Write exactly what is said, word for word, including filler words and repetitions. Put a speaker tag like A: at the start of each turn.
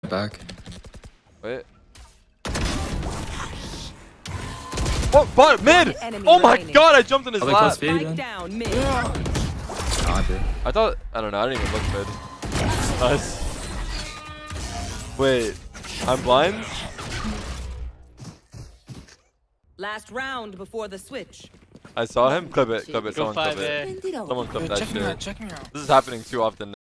A: back.
B: Wait. Oh, but mid! Oh my god, I jumped in his lap.
C: Spike down mid.
A: Nah, dude.
B: I thought, I don't know, I didn't even look mid. Nice. Wait, I'm blind?
C: Last round before the switch.
B: I saw him. Clip it, clip it,
D: Go
B: someone clip
D: five A.
B: it. Someone clip
E: Yo,
B: that
E: check me out,
B: shit.
E: check me out.
B: This is happening too often.